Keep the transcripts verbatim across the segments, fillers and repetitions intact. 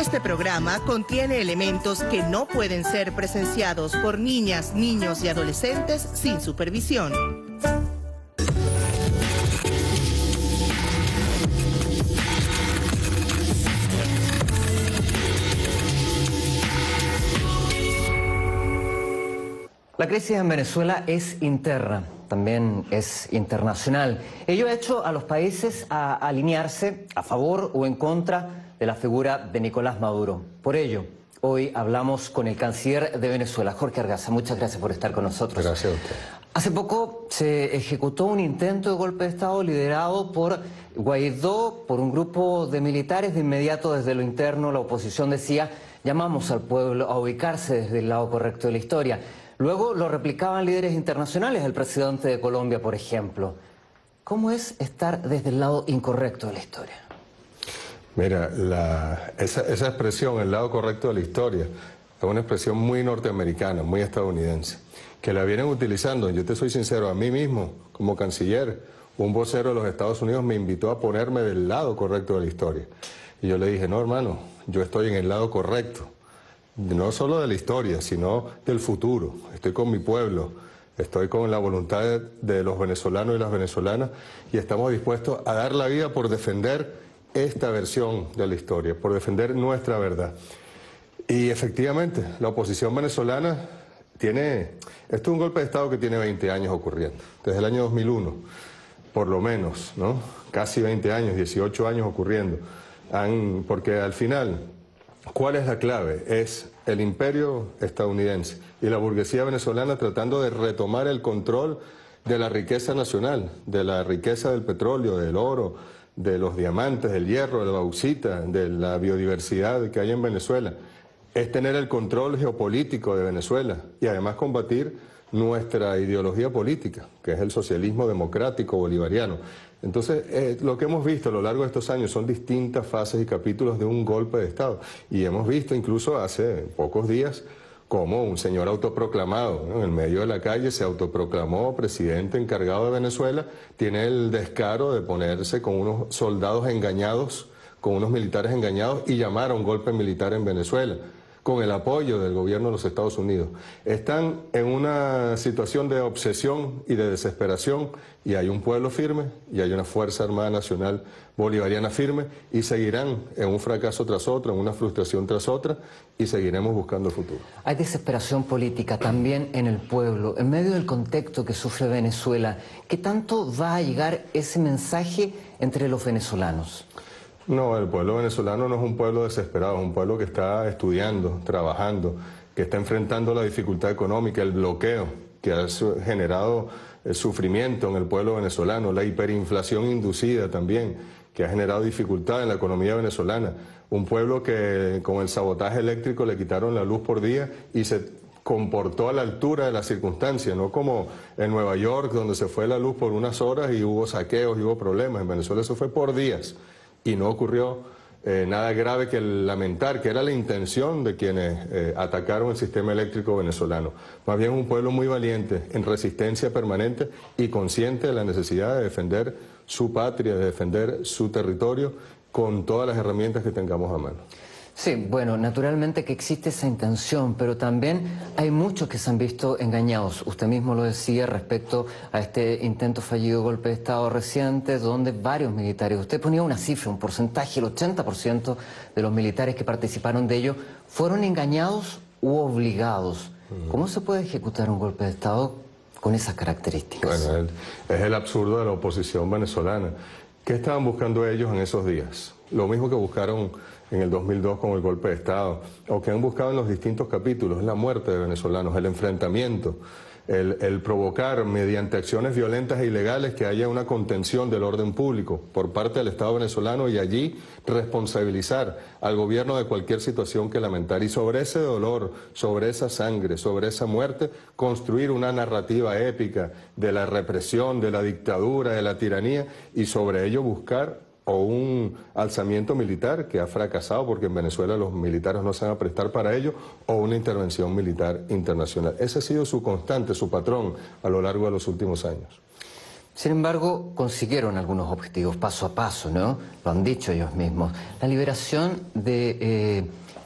Este programa contiene elementos que no pueden ser presenciados por niñas, niños y adolescentes sin supervisión. La crisis en Venezuela es interna, también es internacional. Ello ha hecho a los países a alinearse a favor o en contra de la figura de Nicolás Maduro. Por ello, hoy hablamos con el canciller de Venezuela, Jorge Argaza. Muchas gracias por estar con nosotros. Gracias a usted. Hace poco se ejecutó un intento de golpe de Estado liderado por Guaidó, por un grupo de militares. De inmediato, desde lo interno, la oposición decía: llamamos al pueblo a ubicarse desde el lado correcto de la historia. Luego lo replicaban líderes internacionales, el presidente de Colombia, por ejemplo. ¿Cómo es estar desde el lado incorrecto de la historia? Mira, la, esa, esa expresión, el lado correcto de la historia, es una expresión muy norteamericana, muy estadounidense, que la vienen utilizando. Yo te soy sincero, a mí mismo, como canciller, un vocero de los Estados Unidos me invitó a ponerme del lado correcto de la historia. Y yo le dije: no, hermano, yo estoy en el lado correcto. No solo de la historia, sino del futuro. Estoy con mi pueblo, estoy con la voluntad de, de los venezolanos y las venezolanas, y estamos dispuestos a dar la vida por defender esta versión de la historia, por defender nuestra verdad. Y efectivamente, la oposición venezolana tiene... Esto es un golpe de Estado que tiene veinte años ocurriendo, desde el año dos mil uno, por lo menos, ¿no? Casi veinte años, dieciocho años ocurriendo. Han, porque al final... ¿Cuál es la clave? Es el imperio estadounidense y la burguesía venezolana tratando de retomar el control de la riqueza nacional, de la riqueza del petróleo, del oro, de los diamantes, del hierro, de la bauxita, de la biodiversidad que hay en Venezuela. Es tener el control geopolítico de Venezuela y además combatir nuestra ideología política, que es el socialismo democrático bolivariano. Entonces, eh, lo que hemos visto a lo largo de estos años son distintas fases y capítulos de un golpe de Estado. Y hemos visto incluso hace pocos días cómo un señor autoproclamado, ¿no?, en el medio de la calle se autoproclamó presidente encargado de Venezuela, tiene el descaro de ponerse con unos soldados engañados, con unos militares engañados, y llamar a un golpe militar en Venezuela, con el apoyo del gobierno de los Estados Unidos. Están en una situación de obsesión y de desesperación, y hay un pueblo firme y hay una Fuerza Armada Nacional Bolivariana firme, y seguirán en un fracaso tras otro, en una frustración tras otra, y seguiremos buscando el futuro. Hay desesperación política también en el pueblo, en medio del contexto que sufre Venezuela. ¿Qué tanto va a llegar ese mensaje entre los venezolanos? No, el pueblo venezolano no es un pueblo desesperado, es un pueblo que está estudiando, trabajando, que está enfrentando la dificultad económica, el bloqueo que ha generado el sufrimiento en el pueblo venezolano, la hiperinflación inducida también, que ha generado dificultad en la economía venezolana. Un pueblo que con el sabotaje eléctrico le quitaron la luz por día y se comportó a la altura de las circunstancias, no como en Nueva York, donde se fue la luz por unas horas y hubo saqueos y hubo problemas. En Venezuela eso fue por días. Y no ocurrió eh, nada grave que lamentar, que era la intención de quienes eh, atacaron el sistema eléctrico venezolano. Más bien un pueblo muy valiente, en resistencia permanente y consciente de la necesidad de defender su patria, de defender su territorio con todas las herramientas que tengamos a mano. Sí, bueno, naturalmente que existe esa intención, pero también hay muchos que se han visto engañados. Usted mismo lo decía respecto a este intento fallido golpe de Estado reciente, donde varios militares, usted ponía una cifra, un porcentaje, el ochenta por ciento de los militares que participaron de ello fueron engañados u obligados. ¿Cómo se puede ejecutar un golpe de Estado con esas características? Bueno, es el absurdo de la oposición venezolana. ¿Qué estaban buscando ellos en esos días? Lo mismo que buscaron en el dos mil dos con el golpe de Estado, o que han buscado en los distintos capítulos: la muerte de venezolanos, el enfrentamiento, el, el provocar mediante acciones violentas e ilegales que haya una contención del orden público por parte del Estado venezolano, y allí responsabilizar al gobierno de cualquier situación que lamentar, y sobre ese dolor, sobre esa sangre, sobre esa muerte, construir una narrativa épica de la represión, de la dictadura, de la tiranía, y sobre ello buscar o un alzamiento militar que ha fracasado porque en Venezuela los militares no se van a prestar para ello, o una intervención militar internacional. Ese ha sido su constante, su patrón a lo largo de los últimos años. Sin embargo, consiguieron algunos objetivos paso a paso, ¿no? Lo han dicho ellos mismos. La liberación de, eh,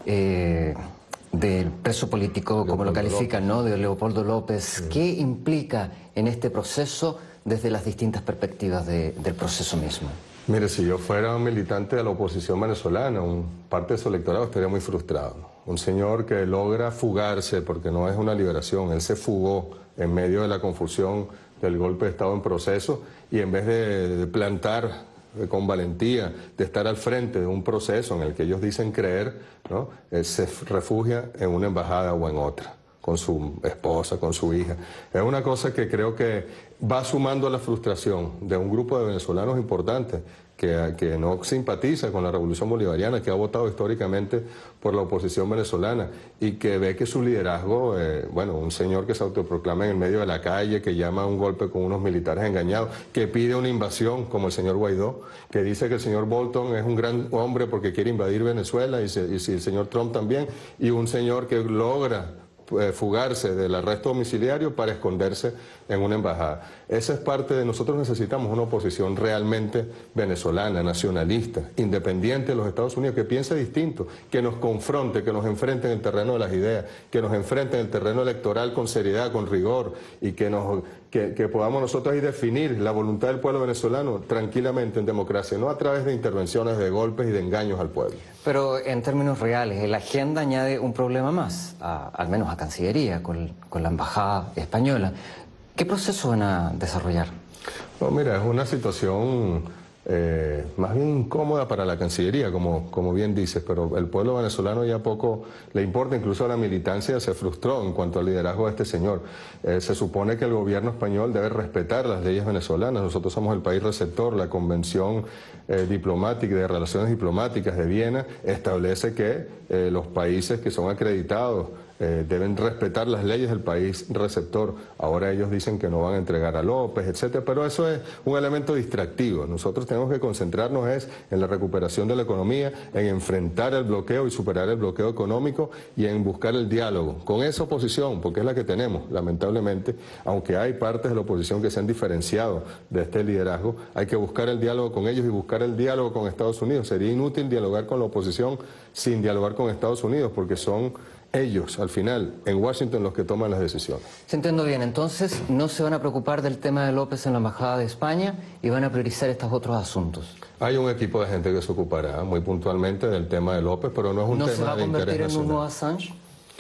eh, del preso político, Leopoldo, como lo califican, ¿no? De Leopoldo López. Sí. ¿Qué implica en este proceso desde las distintas perspectivas de, del proceso mismo? Mire, si yo fuera un militante de la oposición venezolana, un parte de su electorado estaría muy frustrado. Un señor que logra fugarse, porque no es una liberación, él se fugó en medio de la confusión del golpe de Estado en proceso, y en vez de, de plantar eh, con valentía, de estar al frente de un proceso en el que ellos dicen creer, ¿no? Él se refugia en una embajada o en otra, con su esposa, con su hija. Es una cosa que creo que va sumando a la frustración de un grupo de venezolanos importantes que, que no simpatiza con la revolución bolivariana, que ha votado históricamente por la oposición venezolana y que ve que su liderazgo, eh, bueno, un señor que se autoproclama en el medio de la calle, que llama a un golpe con unos militares engañados, que pide una invasión como el señor Guaidó, que dice que el señor Bolton es un gran hombre porque quiere invadir Venezuela y, se, y si el señor Trump también, y un señor que logra fugarse del arresto domiciliario para esconderse en una embajada. Esa es parte de... Nosotros necesitamos una oposición realmente venezolana, nacionalista, independiente de los Estados Unidos, que piense distinto, que nos confronte, que nos enfrente en el terreno de las ideas, que nos enfrente en el terreno electoral con seriedad, con rigor, y que, nos, que, que podamos nosotros ahí definir la voluntad del pueblo venezolano tranquilamente en democracia, no a través de intervenciones, de golpes y de engaños al pueblo. Pero en términos reales, la agenda añade un problema más, a, al menos a Cancillería, con, con la Embajada Española. ¿Qué proceso van a desarrollar? No, mira, es una situación eh, más bien incómoda para la Cancillería, como, como bien dices, pero el pueblo venezolano ya poco le importa, incluso a la militancia se frustró en cuanto al liderazgo de este señor. Eh, se supone que el gobierno español debe respetar las leyes venezolanas. Nosotros somos el país receptor. La Convención eh, diplomática de Relaciones Diplomáticas de Viena establece que eh, los países que son acreditados Eh, deben respetar las leyes del país receptor. Ahora ellos dicen que no van a entregar a López, etcétera, pero eso es un elemento distractivo. Nosotros tenemos que concentrarnos es en la recuperación de la economía, en enfrentar el bloqueo y superar el bloqueo económico y en buscar el diálogo con esa oposición, porque es la que tenemos, lamentablemente, aunque hay partes de la oposición que se han diferenciado de este liderazgo, hay que buscar el diálogo con ellos y buscar el diálogo con Estados Unidos. Sería inútil dialogar con la oposición sin dialogar con Estados Unidos, porque son ellos, al final, en Washington, los que toman las decisiones. Si entiendo bien, entonces no se van a preocupar del tema de López en la Embajada de España y van a priorizar estos otros asuntos. Hay un equipo de gente que se ocupará muy puntualmente del tema de López, pero no es un ¿No tema se va a de interés convertir en nacional. un nuevo Assange?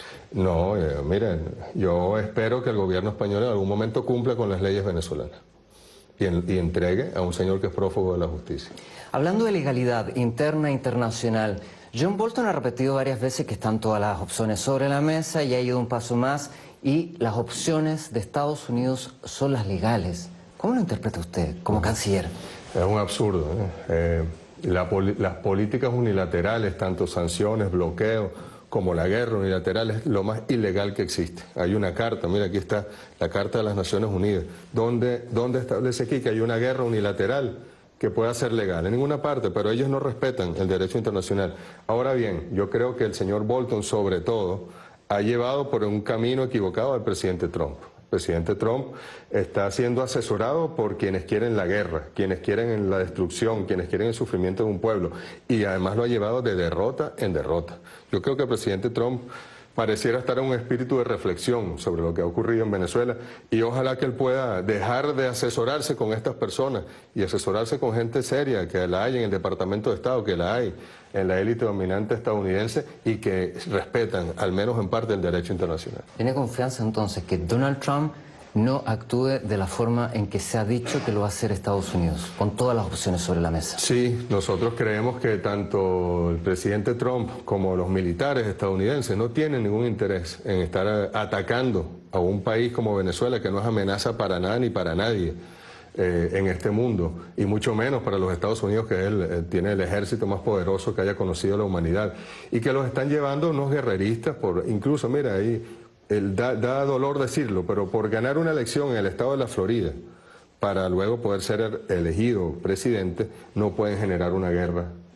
No, eh, miren, yo espero que el gobierno español en algún momento cumpla con las leyes venezolanas y, en, y entregue a un señor que es prófugo de la justicia. Hablando de legalidad interna e internacional, John Bolton ha repetido varias veces que están todas las opciones sobre la mesa y ha ido un paso más y las opciones de Estados Unidos son las legales. ¿Cómo lo interpreta usted como canciller? Es un absurdo, ¿eh? Eh, la poli las políticas unilaterales, tanto sanciones, bloqueos, como la guerra unilateral, es lo más ilegal que existe. Hay una carta, mira, aquí está la Carta de las Naciones Unidas, donde, donde establece aquí que hay una guerra unilateral que pueda ser legal, en ninguna parte, pero ellos no respetan el derecho internacional. Ahora bien, yo creo que el señor Bolton, sobre todo, ha llevado por un camino equivocado al presidente Trump. El presidente Trump está siendo asesorado por quienes quieren la guerra, quienes quieren la destrucción, quienes quieren el sufrimiento de un pueblo, y además lo ha llevado de derrota en derrota. Yo creo que el presidente Trump pareciera estar en un espíritu de reflexión sobre lo que ha ocurrido en Venezuela y ojalá que él pueda dejar de asesorarse con estas personas y asesorarse con gente seria, que la hay en el Departamento de Estado, que la hay en la élite dominante estadounidense y que respetan, al menos en parte, el derecho internacional. ¿Tiene confianza entonces que Donald Trump no actúe de la forma en que se ha dicho que lo va a hacer Estados Unidos, con todas las opciones sobre la mesa? Sí, nosotros creemos que tanto el presidente Trump como los militares estadounidenses no tienen ningún interés en estar atacando a un país como Venezuela, que no es amenaza para nada ni para nadie eh, en este mundo, y mucho menos para los Estados Unidos, que él eh, tiene el ejército más poderoso que haya conocido la humanidad, y que los están llevando unos guerreristas, por incluso, mira, ahí el, da, da dolor decirlo, pero por ganar una elección en el estado de la Florida, para luego poder ser elegido presidente, no pueden generar una guerra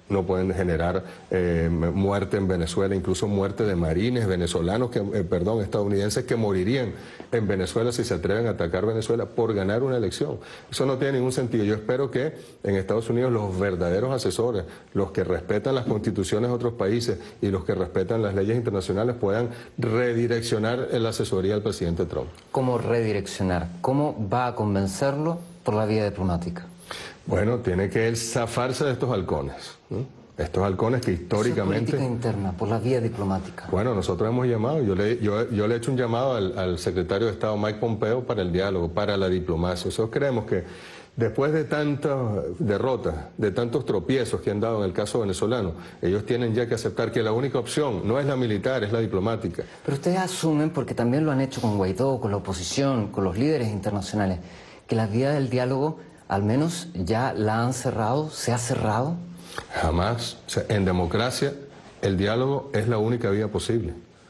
no pueden generar eh, muerte en Venezuela, incluso muerte de marines venezolanos, que, eh, perdón, estadounidenses que morirían en Venezuela si se atreven a atacar Venezuela por ganar una elección. Eso no tiene ningún sentido. Yo espero que en Estados Unidos los verdaderos asesores, los que respetan las constituciones de otros países y los que respetan las leyes internacionales puedan redireccionar la asesoría del presidente Trump. ¿Cómo redireccionar? ¿Cómo va a convencerlo por la vía diplomática? Bueno, tiene que él zafarse de estos halcones, ¿no? Estos halcones que históricamente... Política interna, por la vía diplomática. Bueno, nosotros hemos llamado, yo le, yo, yo le he hecho un llamado al, al secretario de Estado Mike Pompeo para el diálogo, para la diplomacia. Nosotros creemos que después de tantas derrotas, de tantos tropiezos que han dado en el caso venezolano, ellos tienen ya que aceptar que la única opción no es la militar, es la diplomática. Pero ustedes asumen, porque también lo han hecho con Guaidó, con la oposición, con los líderes internacionales, que la vía del diálogo al menos ya la han cerrado, ¿se ha cerrado? Jamás. O sea, en democracia el diálogo es la única vía posible.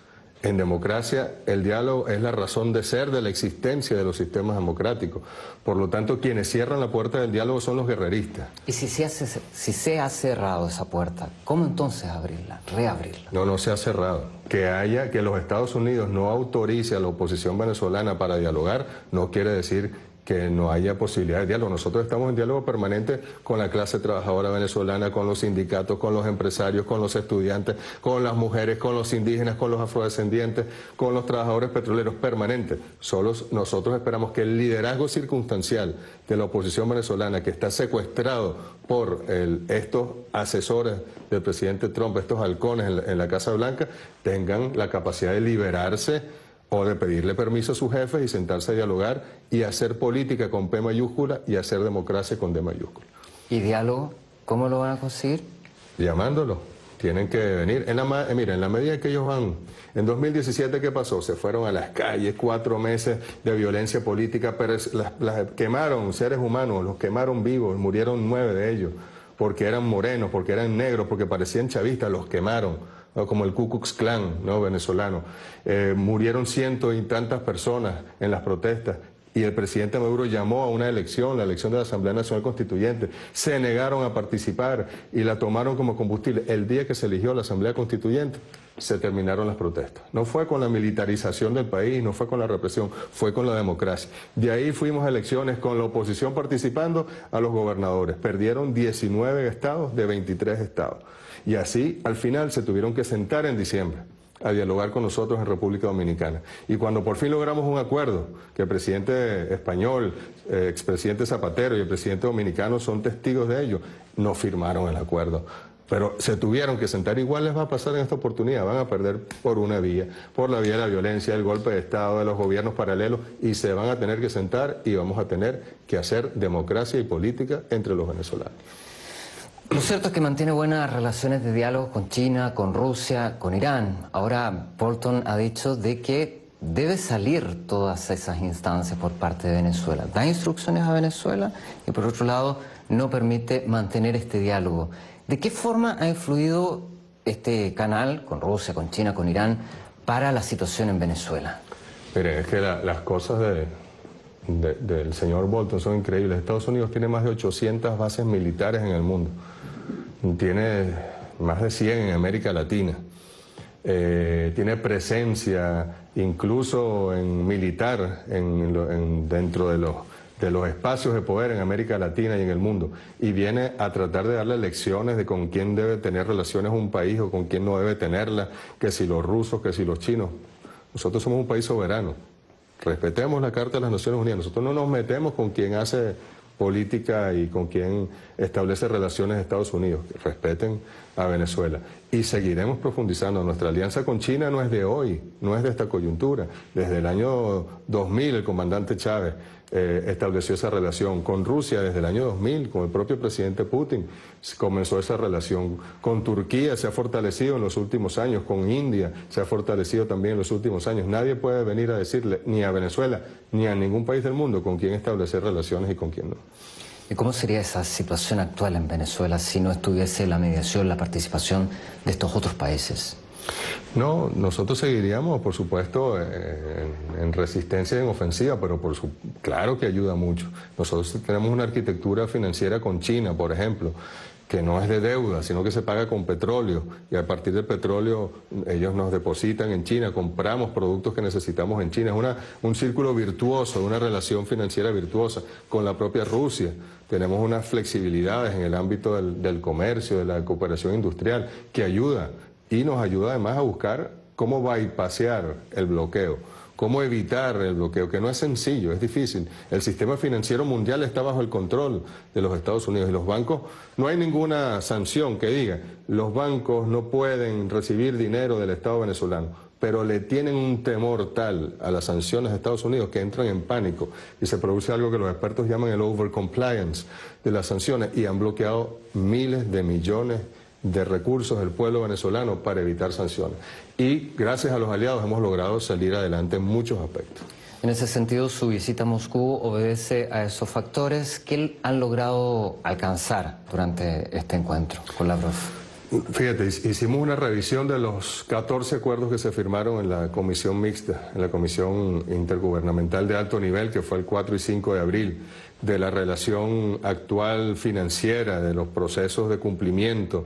En democracia el diálogo es la razón de ser de la existencia de los sistemas democráticos. Por lo tanto, quienes cierran la puerta del diálogo son los guerreristas. Y si se, hace, si se ha cerrado esa puerta, ¿cómo entonces abrirla, reabrirla? No, no se ha cerrado. Que haya, que los Estados Unidos no autorice a la oposición venezolana para dialogar, no quiere decir que no haya posibilidad de diálogo. Nosotros estamos en diálogo permanente con la clase trabajadora venezolana, con los sindicatos, con los empresarios, con los estudiantes, con las mujeres, con los indígenas, con los afrodescendientes, con los trabajadores petroleros, permanente. Solo nosotros esperamos que el liderazgo circunstancial de la oposición venezolana, que está secuestrado por el, estos asesores del presidente Trump, estos halcones en la, en la Casa Blanca, tengan la capacidad de liberarse o de pedirle permiso a sus jefes y sentarse a dialogar y hacer política con P mayúscula y hacer democracia con D mayúscula. ¿Y diálogo? ¿Cómo lo van a conseguir? Llamándolo. Tienen que venir. En la, eh, mira, en la medida que ellos van... En dos mil diecisiete, ¿qué pasó? Se fueron a las calles, cuatro meses de violencia política, pero las, las quemaron seres humanos, los quemaron vivos, murieron nueve de ellos, porque eran morenos, porque eran negros, porque parecían chavistas, los quemaron. Como el Ku Klux Klan, ¿no?, venezolano. Eh, murieron cientos y tantas personas en las protestas y el presidente Maduro llamó a una elección, la elección de la Asamblea Nacional Constituyente. Se negaron a participar y la tomaron como combustible. El día que se eligió la Asamblea Constituyente, se terminaron las protestas. No fue con la militarización del país, no fue con la represión, fue con la democracia. De ahí fuimos a elecciones con la oposición participando a los gobernadores. Perdieron diecinueve estados de veintitrés estados. Y así, al final, se tuvieron que sentar en diciembre a dialogar con nosotros en República Dominicana. Y cuando por fin logramos un acuerdo, que el presidente español, eh, expresidente Zapatero y el presidente dominicano son testigos de ello, no firmaron el acuerdo. Pero se tuvieron que sentar. Igual les va a pasar en esta oportunidad, van a perder por una vía, por la vía de la violencia, del golpe de Estado, de los gobiernos paralelos, y se van a tener que sentar y vamos a tener que hacer democracia y política entre los venezolanos. Lo cierto es que mantiene buenas relaciones de diálogo con China, con Rusia, con Irán. Ahora Bolton ha dicho de que debe salir todas esas instancias por parte de Venezuela. Da instrucciones a Venezuela y por otro lado no permite mantener este diálogo. ¿De qué forma ha influido este canal con Rusia, con China, con Irán para la situación en Venezuela? Miren, es que la, las cosas de, de, del señor Bolton son increíbles. Estados Unidos tiene más de ochocientas bases militares en el mundo. Tiene más de cien en América Latina. Eh, tiene presencia incluso en militar en, en, dentro de los, de los espacios de poder en América Latina y en el mundo. Y viene a tratar de darle lecciones de con quién debe tener relaciones un país o con quién no debe tenerlas, que si los rusos, que si los chinos. Nosotros somos un país soberano. Respetemos la Carta de las Naciones Unidas. Nosotros no nos metemos con quien hace política y con quien establece relaciones de Estados Unidos. Respeten a Venezuela. Y seguiremos profundizando. Nuestra alianza con China no es de hoy, no es de esta coyuntura. Desde el año dos mil el comandante Chávez eh, estableció esa relación. Con Rusia desde el año dos mil, con el propio presidente Putin, comenzó esa relación. Con Turquía se ha fortalecido en los últimos años, con India se ha fortalecido también en los últimos años. Nadie puede venir a decirle ni a Venezuela ni a ningún país del mundo con quién establecer relaciones y con quién no. ¿Y cómo sería esa situación actual en Venezuela si no estuviese la mediación, la participación de estos otros países? No, nosotros seguiríamos, por supuesto, en, en resistencia y en ofensiva, pero por su, claro que ayuda mucho. Nosotros tenemos una arquitectura financiera con China, por ejemplo, que no es de deuda, sino que se paga con petróleo, y a partir del petróleo ellos nos depositan en China, compramos productos que necesitamos en China. Es una, un círculo virtuoso, una relación financiera virtuosa con la propia Rusia. Tenemos unas flexibilidades en el ámbito del, del comercio, de la cooperación industrial, que ayuda, y nos ayuda además a buscar cómo bypassear el bloqueo, cómo evitar el bloqueo, que no es sencillo, es difícil. El sistema financiero mundial está bajo el control de los Estados Unidos y los bancos, no hay ninguna sanción que diga, los bancos no pueden recibir dinero del Estado venezolano, pero le tienen un temor tal a las sanciones de Estados Unidos que entran en pánico y se produce algo que los expertos llaman el overcompliance de las sanciones, y han bloqueado miles de millones de recursos del pueblo venezolano para evitar sanciones. Y gracias a los aliados hemos logrado salir adelante en muchos aspectos. En ese sentido, su visita a Moscú obedece a esos factores que han logrado alcanzar durante este encuentro con Lavrov. Fíjate, hicimos una revisión de los catorce acuerdos que se firmaron en la comisión mixta, en la comisión intergubernamental de alto nivel, que fue el cuatro y cinco de abril, de la relación actual financiera, de los procesos de cumplimiento,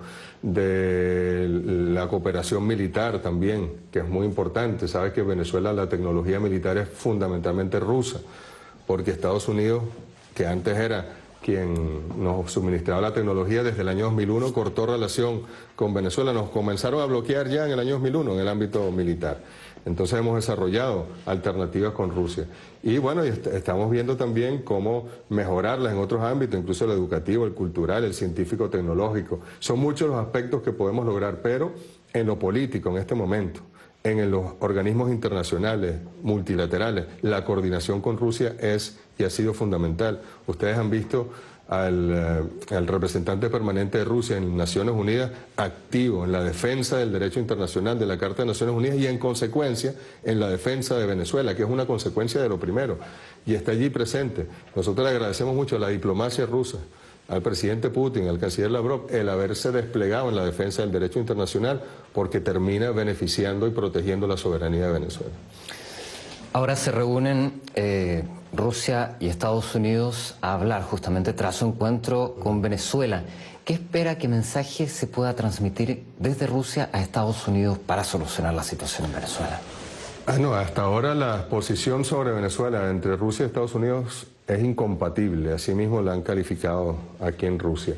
de la cooperación militar también, que es muy importante. Sabes que en Venezuela la tecnología militar es fundamentalmente rusa, porque Estados Unidos, que antes era quien nos suministraba la tecnología, desde el año dos mil uno cortó relación con Venezuela. Nos comenzaron a bloquear ya en el año dos mil uno en el ámbito militar. Entonces hemos desarrollado alternativas con Rusia. Y bueno, est estamos viendo también cómo mejorarlas en otros ámbitos, incluso el educativo, el cultural, el científico, tecnológico. Son muchos los aspectos que podemos lograr, pero en lo político en este momento, en los organismos internacionales, multilaterales, la coordinación con Rusia es y ha sido fundamental. Ustedes han visto al, uh, al representante permanente de Rusia en Naciones Unidas activo en la defensa del derecho internacional, de la Carta de Naciones Unidas, y en consecuencia en la defensa de Venezuela, que es una consecuencia de lo primero, y está allí presente. Nosotros le agradecemos mucho a la diplomacia rusa, al presidente Putin, al canciller Lavrov, el haberse desplegado en la defensa del derecho internacional, porque termina beneficiando y protegiendo la soberanía de Venezuela. Ahora se reúnen eh, Rusia y Estados Unidos a hablar justamente tras su encuentro con Venezuela. ¿Qué espera que mensaje se pueda transmitir desde Rusia a Estados Unidos para solucionar la situación en Venezuela? Ah, no, hasta ahora la posición sobre Venezuela entre Rusia y Estados Unidos es incompatible, así mismo la han calificado aquí en Rusia.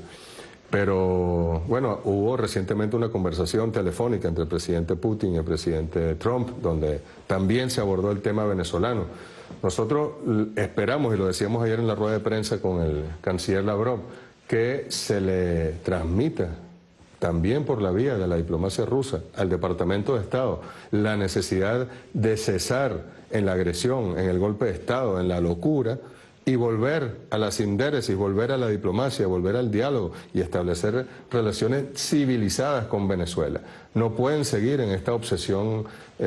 Pero bueno, hubo recientemente una conversación telefónica entre el presidente Putin y el presidente Trump, donde también se abordó el tema venezolano. Nosotros esperamos, y lo decíamos ayer en la rueda de prensa con el canciller Lavrov, que se le transmita también por la vía de la diplomacia rusa al Departamento de Estado la necesidad de cesar en la agresión, en el golpe de Estado, en la locura, y volver a la sindéresis, volver a la diplomacia, volver al diálogo y establecer relaciones civilizadas con Venezuela. No pueden seguir en esta obsesión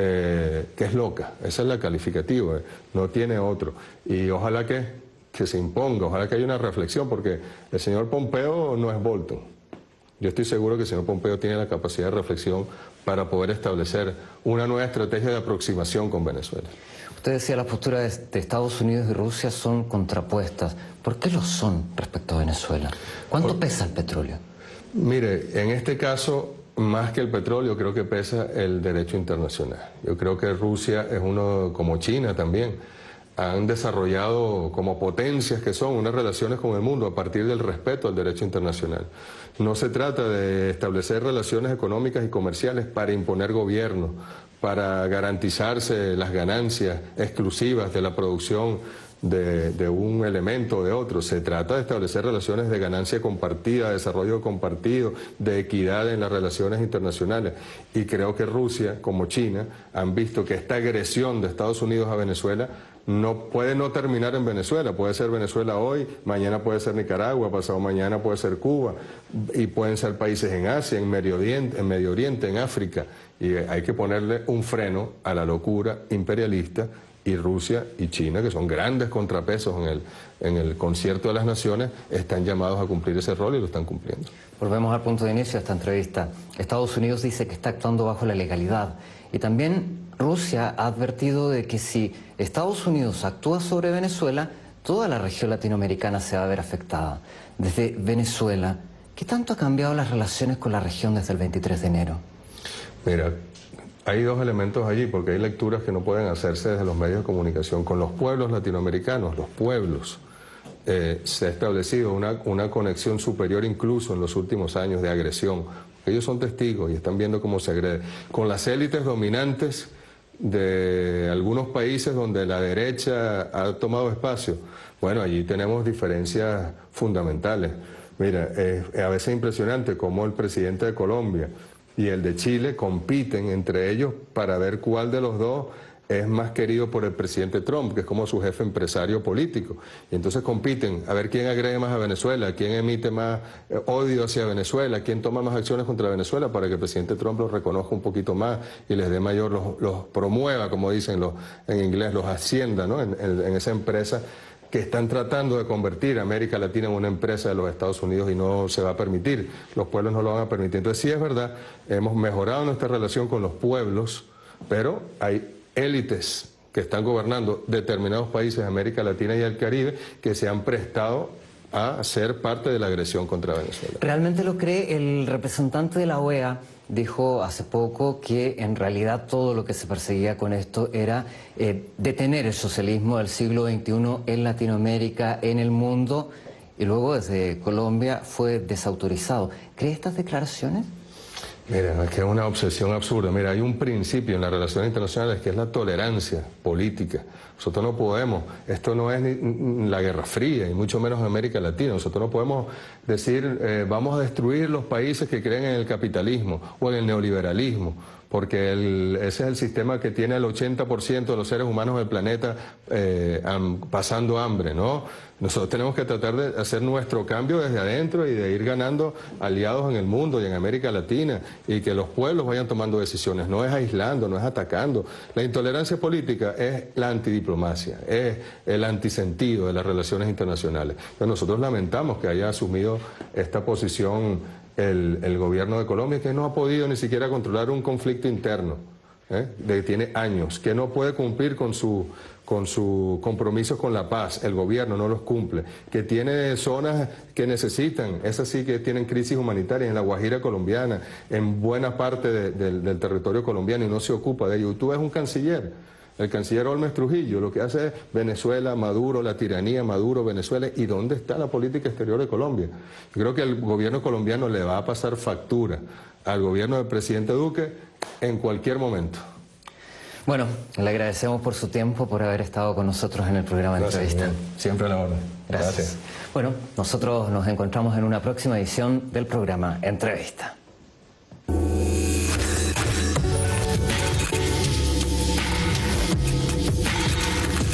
eh, que es loca, esa es la calificativa, eh, no tiene otro. Y ojalá que, que se imponga, ojalá que haya una reflexión, porque el señor Pompeo no es Bolton. Yo estoy seguro que el señor Pompeo tiene la capacidad de reflexión para poder establecer una nueva estrategia de aproximación con Venezuela. Usted decía las posturas de Estados Unidos y Rusia son contrapuestas. ¿Por qué lo son respecto a Venezuela? ¿Cuánto Por... pesa el petróleo? Mire, en este caso, más que el petróleo, creo que pesa el derecho internacional. Yo creo que Rusia es uno, como China también, han desarrollado como potencias que son unas relaciones con el mundo a partir del respeto al derecho internacional. No se trata de establecer relaciones económicas y comerciales para imponer gobierno, para garantizarse las ganancias exclusivas de la producción de, de un elemento o de otro. Se trata de establecer relaciones de ganancia compartida, de desarrollo compartido, de equidad en las relaciones internacionales. Y creo que Rusia, como China, han visto que esta agresión de Estados Unidos a Venezuela no puede no terminar en Venezuela. Puede ser Venezuela hoy, mañana puede ser Nicaragua, pasado mañana puede ser Cuba, y pueden ser países en Asia, en Medio Oriente, en, Medio Oriente, en África. Y hay que ponerle un freno a la locura imperialista, y Rusia y China, que son grandes contrapesos en el, en el concierto de las naciones, están llamados a cumplir ese rol y lo están cumpliendo. Volvemos al punto de inicio de esta entrevista. Estados Unidos dice que está actuando bajo la legalidad, y también Rusia ha advertido de que si Estados Unidos actúa sobre Venezuela, toda la región latinoamericana se va a ver afectada. Desde Venezuela, ¿Qué tanto ha cambiado las relaciones con la región desde el veintitrés de enero? Mira, hay dos elementos allí, porque hay lecturas que no pueden hacerse desde los medios de comunicación. Con los pueblos latinoamericanos, los pueblos, eh, se ha establecido una, una conexión superior incluso en los últimos años de agresión. Ellos son testigos y están viendo cómo se agrede. Con las élites dominantes de algunos países donde la derecha ha tomado espacio, bueno, allí tenemos diferencias fundamentales. Mira, eh, a veces es impresionante cómo el presidente de Colombia y el de Chile compiten entre ellos para ver cuál de los dos es más querido por el presidente Trump, que es como su jefe empresario político. Y entonces compiten a ver quién agrede más a Venezuela, quién emite más eh, odio hacia Venezuela, quién toma más acciones contra Venezuela para que el presidente Trump los reconozca un poquito más y les dé mayor, los, los promueva, como dicen los, en inglés, los ascienda, ¿no? en, en, en esa empresa que están tratando de convertir a América Latina en una empresa de los Estados Unidos y no se va a permitir, los pueblos no lo van a permitir. Entonces sí es verdad, hemos mejorado nuestra relación con los pueblos, pero hay élites que están gobernando determinados países de América Latina y el Caribe que se han prestado a ser parte de la agresión contra Venezuela. ¿Realmente lo cree? El representante de la O E A dijo hace poco que en realidad todo lo que se perseguía con esto era eh, detener el socialismo del siglo veintiuno en Latinoamérica, en el mundo, y luego desde Colombia fue desautorizado. ¿Cree estas declaraciones? Mira, es que es una obsesión absurda. Mira, hay un principio en las relaciones internacionales que es la tolerancia política. Nosotros no podemos, esto no es ni la Guerra Fría, y mucho menos en América Latina. Nosotros no podemos decir, eh, vamos a destruir los países que creen en el capitalismo o en el neoliberalismo, porque el, ese es el sistema que tiene el ochenta por ciento de los seres humanos del planeta eh, am, pasando hambre, ¿no? Nosotros tenemos que tratar de hacer nuestro cambio desde adentro y de ir ganando aliados en el mundo y en América Latina y que los pueblos vayan tomando decisiones. No es aislando, no es atacando. La intolerancia política es la antidiplomacia, es el antisentido de las relaciones internacionales. Pero nosotros lamentamos que haya asumido esta posición el, el gobierno de Colombia, que no ha podido ni siquiera controlar un conflicto interno, ¿eh? de, tiene años, que no puede cumplir con su... con sus compromisos con la paz, el gobierno no los cumple, que tiene zonas que necesitan, esas sí que tienen crisis humanitarias, en la Guajira colombiana, en buena parte de, de, del territorio colombiano, y no se ocupa de ello. Y tú ves un canciller, el canciller Olmes Trujillo, lo que hace es Venezuela, Maduro, la tiranía, Maduro, Venezuela, ¿y dónde está la política exterior de Colombia? Yo creo que el gobierno colombiano le va a pasar factura al gobierno del presidente Duque en cualquier momento. Bueno, le agradecemos por su tiempo, por haber estado con nosotros en el programa de Entrevista. Siempre a la orden. Gracias. Gracias. Bueno, nosotros nos encontramos en una próxima edición del programa Entrevista.